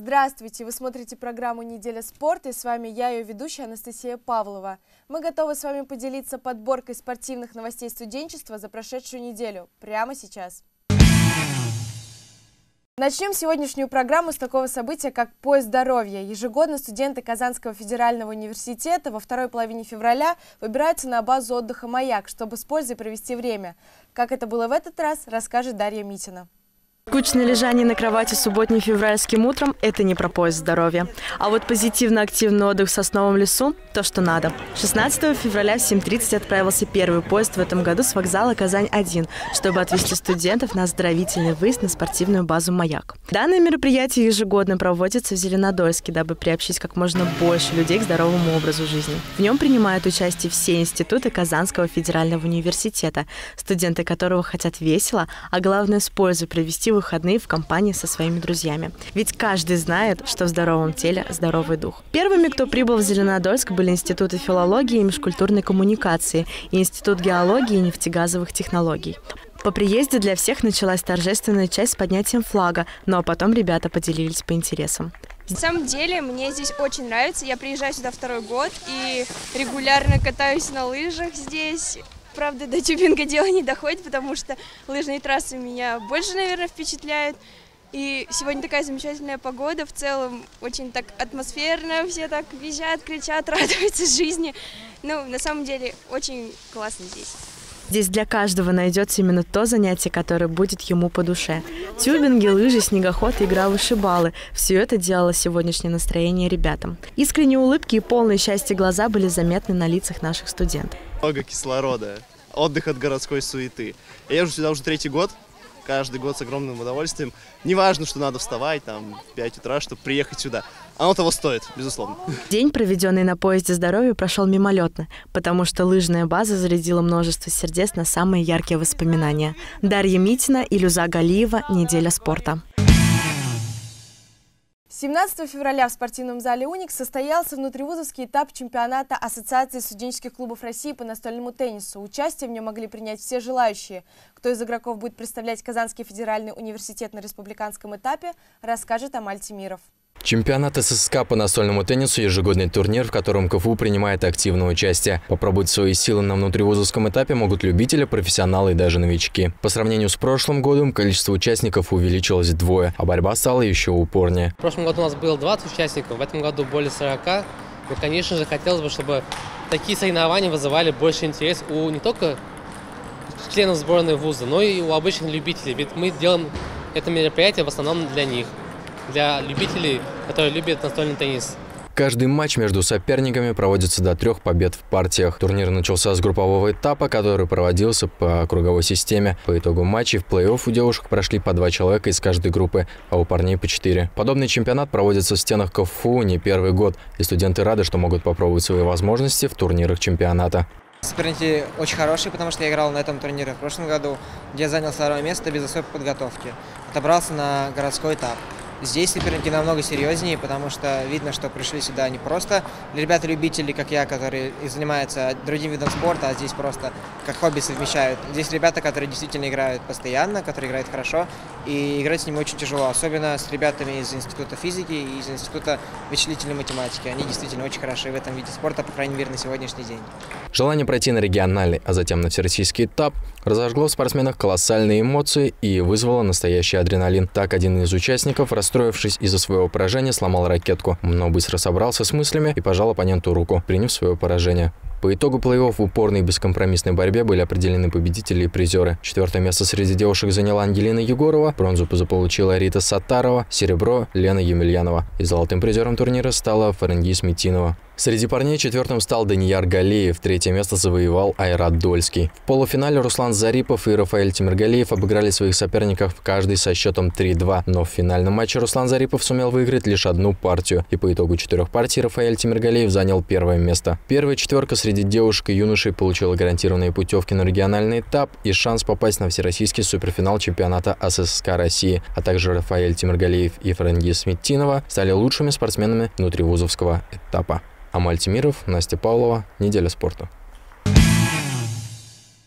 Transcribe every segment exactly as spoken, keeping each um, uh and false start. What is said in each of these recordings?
Здравствуйте! Вы смотрите программу «Неделя спорта» и с вами я, ее ведущая Анастасия Павлова. Мы готовы с вами поделиться подборкой спортивных новостей студенчества за прошедшую неделю. Прямо сейчас. Начнем сегодняшнюю программу с такого события, как «Поезд здоровья». Ежегодно студенты Казанского федерального университета во второй половине февраля выбираются на базу отдыха «Маяк», чтобы с пользой провести время. Как это было в этот раз, расскажет Дарья Митина. Скучное лежание на кровати субботним февральским утром – это не про поезд здоровья. А вот позитивно-активный отдых в сосновом лесу – то, что надо. шестнадцатого февраля в семь тридцать отправился первый поезд в этом году с вокзала Казань один, чтобы отвезти студентов на оздоровительный выезд на спортивную базу «Маяк». Данное мероприятие ежегодно проводится в Зеленодольске, дабы приобщить как можно больше людей к здоровому образу жизни. В нем принимают участие все институты Казанского федерального университета, студенты которого хотят весело, а главное с пользой провести выходные в компании со своими друзьями. Ведь каждый знает, что в здоровом теле здоровый дух. Первыми, кто прибыл в Зеленодольск, были институты филологии и межкультурной коммуникации и Институт геологии и нефтегазовых технологий. По приезде для всех началась торжественная часть с поднятием флага, ну а потом ребята поделились по интересам. На самом деле, мне здесь очень нравится. Я приезжаю сюда второй год и регулярно катаюсь на лыжах здесь. Правда, до тюбинга дело не доходит, потому что лыжные трассы меня больше, наверное, впечатляют. И сегодня такая замечательная погода, в целом очень так атмосферно, все так визжат, кричат, радуются жизни. Ну, на самом деле, очень классно здесь. Здесь для каждого найдется именно то занятие, которое будет ему по душе. Тюбинги, лыжи, снегоход и игра в вышибалы – все это делало сегодняшнее настроение ребятам. Искренние улыбки и полные счастья глаза были заметны на лицах наших студентов. Много кислорода, отдых от городской суеты. Я езжу сюда уже третий год, каждый год с огромным удовольствием. Не важно, что надо вставать там, в пять утра, чтобы приехать сюда. Оно того стоит, безусловно. День, проведенный на поезде здоровья, прошел мимолетно, потому что лыжная база зарядила множество сердец на самые яркие воспоминания. Дарья Митина, Илюза Галиева, «Неделя спорта». семнадцатого февраля в спортивном зале «Уникс» состоялся внутривузовский этап чемпионата Ассоциации студенческих клубов России по настольному теннису. Участие в нем могли принять все желающие. Кто из игроков будет представлять Казанский федеральный университет на республиканском этапе, расскажет Амаль Тимиров. Чемпионат СССК по настольному теннису – ежегодный турнир, в котором КФУ принимает активное участие. Попробовать свои силы на внутривузовском этапе могут любители, профессионалы и даже новички. По сравнению с прошлым годом количество участников увеличилось вдвое, а борьба стала еще упорнее. В прошлом году у нас было двадцать участников, в этом году более сорока. И, конечно же, хотелось бы, чтобы такие соревнования вызывали больше интерес у не только членов сборной вуза, но и у обычных любителей. Ведь мы делаем это мероприятие в основном для них. Для любителей, которые любят настольный теннис. Каждый матч между соперниками проводится до трех побед в партиях. Турнир начался с группового этапа, который проводился по круговой системе. По итогу матчей в плей-офф у девушек прошли по два человека из каждой группы, а у парней по четыре. Подобный чемпионат проводится в стенах КФУ не первый год, и студенты рады, что могут попробовать свои возможности в турнирах чемпионата. Соперники очень хорошие, потому что я играл на этом турнире в прошлом году, где я занял второе место без особой подготовки. Отобрался на городской этап. Здесь соперники намного серьезнее, потому что видно, что пришли сюда не просто ребята-любители, как я, которые занимаются другим видом спорта, а здесь просто как хобби совмещают. Здесь ребята, которые действительно играют постоянно, которые играют хорошо, и играть с ними очень тяжело, особенно с ребятами из Института физики и из Института вычислительной математики. Они действительно очень хороши в этом виде спорта, по крайней мере, на сегодняшний день. Желание пройти на региональный, а затем на всероссийский этап разожгло в спортсменах колоссальные эмоции и вызвало настоящий адреналин. Так, один из участников, расстроившись из-за своего поражения, сломал ракетку, но быстро собрался с мыслями и пожал оппоненту руку, приняв свое поражение. По итогу плей-офф в упорной и бескомпромиссной борьбе были определены победители и призеры. Четвертое место среди девушек заняла Ангелина Егорова, бронзу заполучила Рита Саттарова, серебро – Лена Емельянова. И золотым призером турнира стала Фарангиз Митинова. Среди парней четвертым стал Данияр Галеев, третье место завоевал Айрат Дольский. В полуфинале Руслан Зарипов и Рафаэль Тимиргалиев обыграли своих соперников каждый со счетом три-два, но в финальном матче Руслан Зарипов сумел выиграть лишь одну партию, и по итогу четырех партий Рафаэль Тимиргалиев занял первое место. Первая четверка среди девушек и юношей получила гарантированные путевки на региональный этап и шанс попасть на всероссийский суперфинал чемпионата СССК России, а также Рафаэль Тимиргалиев и Фарангиз Митинова стали лучшими спортсменами внутривузовского этапа. Амаль Тимиров, Настя Павлова, «Неделя спорта».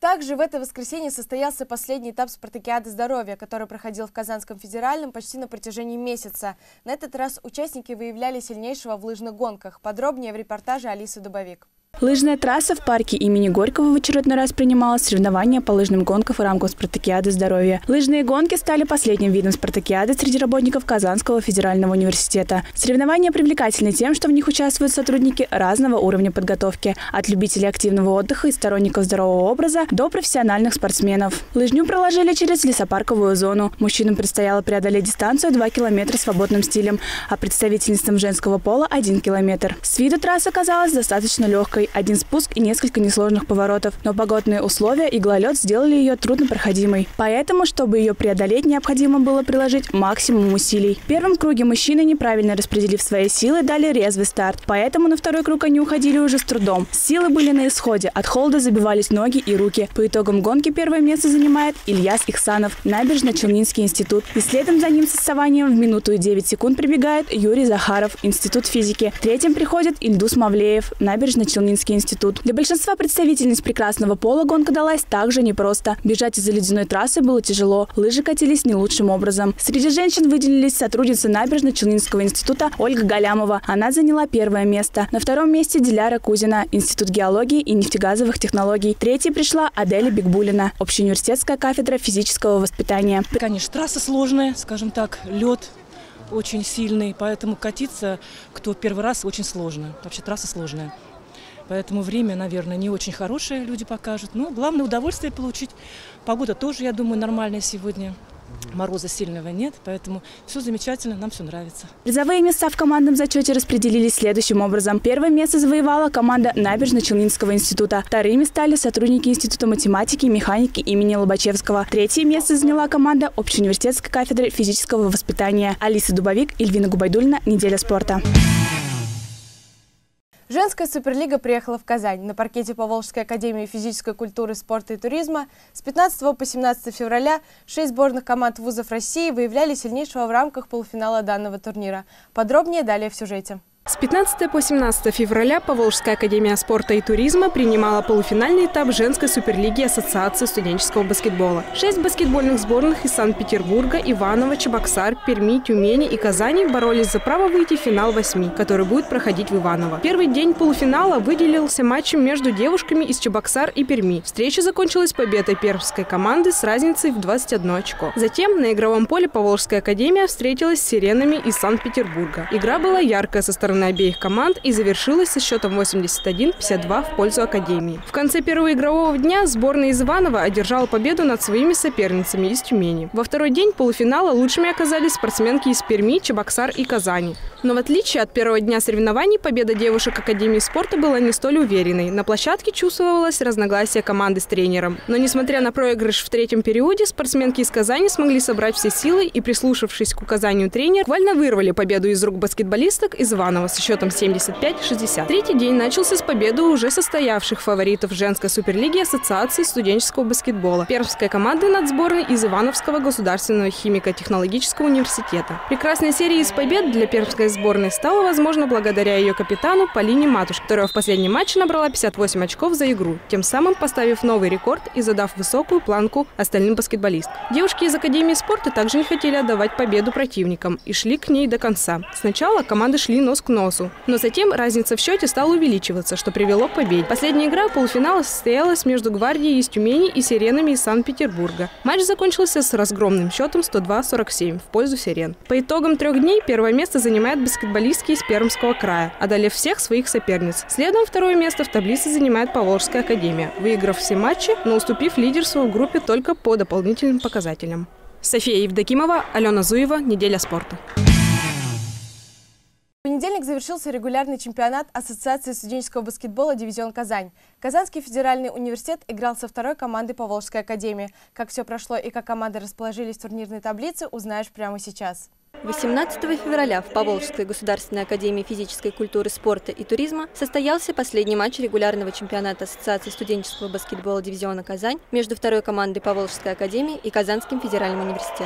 Также в это воскресенье состоялся последний этап спартакиады здоровья, который проходил в Казанском федеральном почти на протяжении месяца. На этот раз участники выявляли сильнейшего в лыжных гонках. Подробнее в репортаже Алисы Дубовик. Лыжная трасса в парке имени Горького в очередной раз принимала соревнования по лыжным гонкам в рамках спартакиады здоровья. Лыжные гонки стали последним видом спартакиады среди работников Казанского федерального университета. Соревнования привлекательны тем, что в них участвуют сотрудники разного уровня подготовки, от любителей активного отдыха и сторонников здорового образа до профессиональных спортсменов. Лыжню проложили через лесопарковую зону. Мужчинам предстояло преодолеть дистанцию два километра свободным стилем, а представительницам женского пола – один километр. С виду трасса казалась достаточно легкой. Один спуск и несколько несложных поворотов, но погодные условия и гололед сделали ее труднопроходимой. Поэтому, чтобы ее преодолеть, необходимо было приложить максимум усилий. В первом круге мужчины, неправильно распределив свои силы, дали резвый старт. Поэтому на второй круг они уходили уже с трудом. Силы были на исходе, от холода забивались ноги и руки. По итогам гонки первое место занимает Ильяс Ихсанов, Набережно-Челнинский институт. И следом за ним с отставанием в минуту и девять секунд прибегает Юрий Захаров, Институт физики. Третьим приходит Ильдус Мавлеев, Набережно-Челнинский институт. Для большинства представительниц прекрасного пола гонка далась также непросто. Бежать из-за ледяной трассы было тяжело. Лыжи катились не лучшим образом. Среди женщин выделились сотрудница Набережно-Челнинского института Ольга Галямова. Она заняла первое место. На втором месте Диляра Кузина, Институт геологии и нефтегазовых технологий. Третьей пришла Аделя Бигбулина, Общеуниверситетская кафедра физического воспитания. Конечно, трасса сложная, скажем так, лед очень сильный, поэтому катиться, кто первый раз, очень сложно. Вообще трасса сложная. Поэтому время, наверное, не очень хорошее, люди покажут. Но главное удовольствие получить. Погода тоже, я думаю, нормальная сегодня. Мороза сильного нет, поэтому все замечательно, нам все нравится. Призовые места в командном зачете распределились следующим образом. Первое место завоевала команда Набережно-Челнинского института. Вторыми стали сотрудники Института математики и механики имени Лобачевского. Третье место заняла команда Общеуниверситетской кафедры физического воспитания. Алиса Дубовик, Эльвина Губайдуллина. Неделя спорта. Женская суперлига приехала в Казань. На паркете Поволжской академии физической культуры, спорта и туризма с пятнадцатого по семнадцатое февраля шесть сборных команд вузов России выявляли сильнейшего в рамках полуфинала данного турнира. Подробнее далее в сюжете. С пятнадцатого по семнадцатое февраля Поволжская академия спорта и туризма принимала полуфинальный этап женской суперлиги Ассоциации студенческого баскетбола. Шесть баскетбольных сборных из Санкт-Петербурга, Иваново, Чебоксар, Перми, Тюмени и Казани боролись за право выйти в финал восьми, который будет проходить в Иваново. Первый день полуфинала выделился матчем между девушками из Чебоксар и Перми. Встреча закончилась победой пермской команды с разницей в двадцать одно очко. Затем на игровом поле Поволжская академия встретилась с сиренами из Санкт-Петербурга. Игра была яркая со стороны на обеих команд и завершилась со счетом восемьдесят один — пятьдесят два в пользу Академии. В конце первого игрового дня сборная из Иванова одержала победу над своими соперницами из Тюмени. Во второй день полуфинала лучшими оказались спортсменки из Перми, Чебоксар и Казани. Но в отличие от первого дня соревнований, победа девушек Академии спорта была не столь уверенной. На площадке чувствовалось разногласие команды с тренером. Но несмотря на проигрыш в третьем периоде, спортсменки из Казани смогли собрать все силы и, прислушавшись к указанию тренера, буквально вырвали победу из рук баскетболисток из Иванова со счетом семьдесят пять — шестьдесят. Третий день начался с победы уже состоявших фаворитов женской суперлиги Ассоциации студенческого баскетбола. Пермская команда над сборной из Ивановского государственного химико-технологического университета. Прекрасная серия из побед для пермской сборной стала возможна благодаря ее капитану Полине Матушке, которая в последнем матче набрала пятьдесят восемь очков за игру, тем самым поставив новый рекорд и задав высокую планку остальным баскетболистам. Девушки из Академии спорта также не хотели отдавать победу противникам и шли к ней до конца. Сначала команды шли нос к носу, но затем разница в счете стала увеличиваться, что привело к победе. Последняя игра полуфинала состоялась между Гвардией из Тюмени и Сиренами из Санкт-Петербурга. Матч закончился с разгромным счетом сто два — сорок семь в пользу Сирен. По итогам трех дней первое место занимает баскетболистки из Пермского края, одолев всех своих соперниц. Следом второе место в таблице занимает Поволжская академия, выиграв все матчи, но уступив лидерству в группе только по дополнительным показателям. София Евдокимова, Алена Зуева. Неделя спорта. В понедельник завершился регулярный чемпионат Ассоциации студенческого баскетбола «Дивизион Казань». Казанский федеральный университет играл со второй командой Поволжской академии. Как все прошло и как команды расположились в турнирной таблице, узнаешь прямо сейчас. восемнадцатого февраля в Поволжской государственной академии физической культуры, спорта и туризма состоялся последний матч регулярного чемпионата Ассоциации студенческого баскетбола «Дивизиона Казань» между второй командой Поволжской академии и Казанским федеральным университетом.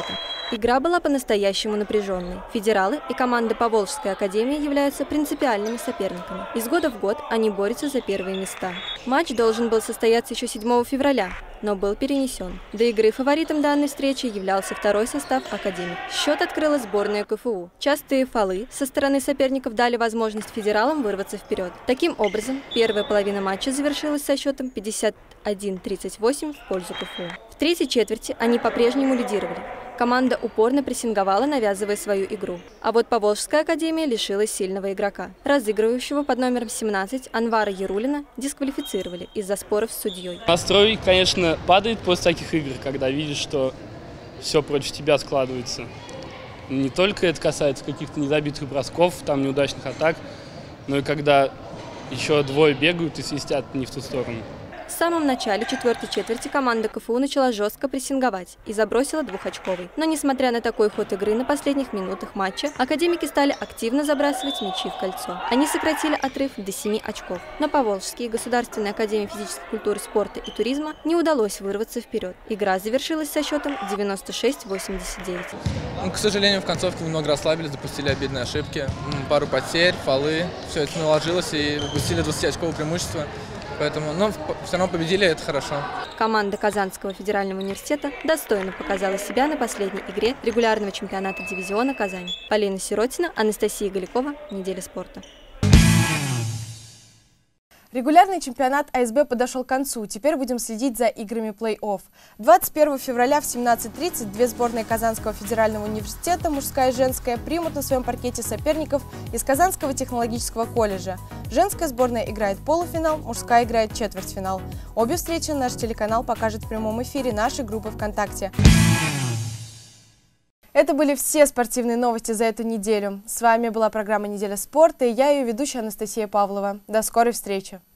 Игра была по-настоящему напряженной. Федералы и команда Поволжской академии являются принципиальными соперниками. Из года в год они борются за первые места. Матч должен был состояться еще седьмого февраля, но был перенесен. До игры фаворитом данной встречи являлся второй состав «Академик». Счет открыла сборная КФУ. Частые фолы со стороны соперников дали возможность федералам вырваться вперед. Таким образом, первая половина матча завершилась со счетом пятьдесят один тридцать восемь в пользу КФУ. В третьей четверти они по-прежнему лидировали. Команда упорно прессинговала, навязывая свою игру. А вот Поволжская академия лишилась сильного игрока. Разыгрывающего под номером семнадцать Анвара Ярулина дисквалифицировали из-за споров с судьей. Настрой, конечно, падает после таких игр, когда видишь, что все против тебя складывается. Не только это касается каких-то незабитых бросков, там неудачных атак, но и когда еще двое бегают и свистят не в ту сторону. В самом начале четвертой четверти команда КФУ начала жестко прессинговать и забросила двухочковый. Но несмотря на такой ход игры на последних минутах матча, академики стали активно забрасывать мячи в кольцо. Они сократили отрыв до семи очков. Но Поволжские государственной академии физической культуры, спорта и туризма не удалось вырваться вперед. Игра завершилась со счетом девяносто шесть восемьдесят девять. Ну, к сожалению, в концовке немного расслабились, допустили обидные ошибки, пару потерь, фолы. Все это наложилось и упустили двадцатиочковое преимущество. Поэтому, но все равно победили, это хорошо. Команда Казанского федерального университета достойно показала себя на последней игре регулярного чемпионата дивизиона «Казань». Полина Сиротина, Анастасия Галикова. Неделя спорта. Регулярный чемпионат А С Б подошел к концу. Теперь будем следить за играми плей-офф. двадцать первого февраля в семнадцать тридцать две сборные Казанского федерального университета, мужская и женская, примут на своем паркете соперников из Казанского технологического колледжа. Женская сборная играет полуфинал, мужская играет четвертьфинал. Обе встречи наш телеканал покажет в прямом эфире нашей группы ВКонтакте. Это были все спортивные новости за эту неделю. С вами была программа «Неделя спорта» и я, ее ведущая Анастасия Павлова. До скорой встречи!